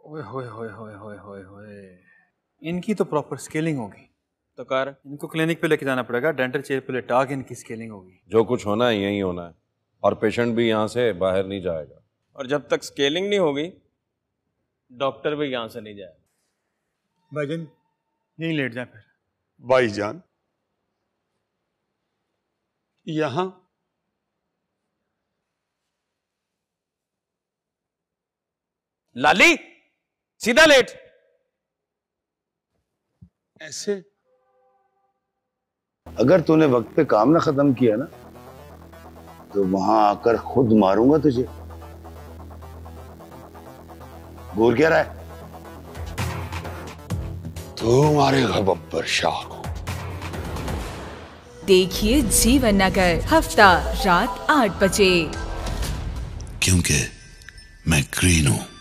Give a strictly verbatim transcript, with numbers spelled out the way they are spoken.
ओए होए होए होए होए होए होए, इनकी तो प्रॉपर स्केलिंग होगी। तो कर, इनको क्लिनिक पे लेके जाना पड़ेगा, डेंटल चेयर पे लेटा के इनकी स्केलिंग होगी। जो कुछ होना है यही होना है, और पेशेंट भी यहाँ से बाहर नहीं जाएगा। और जब तक स्केलिंग नहीं होगी डॉक्टर भी यहाँ से नहीं जाएगा। भाईजान यहीं लेट जाए फिर। भाईजान यहाँ लाली सीधा लेट। ऐसे अगर तूने वक्त पे काम ना खत्म किया ना तो वहां आकर खुद मारूंगा तुझे। बोल क्या रहा है? तू मारेगा बब्बर शाह को। देखिए जीवन नगर हफ्ता रात आठ बजे, क्योंकि मैं ग्रीन हूं।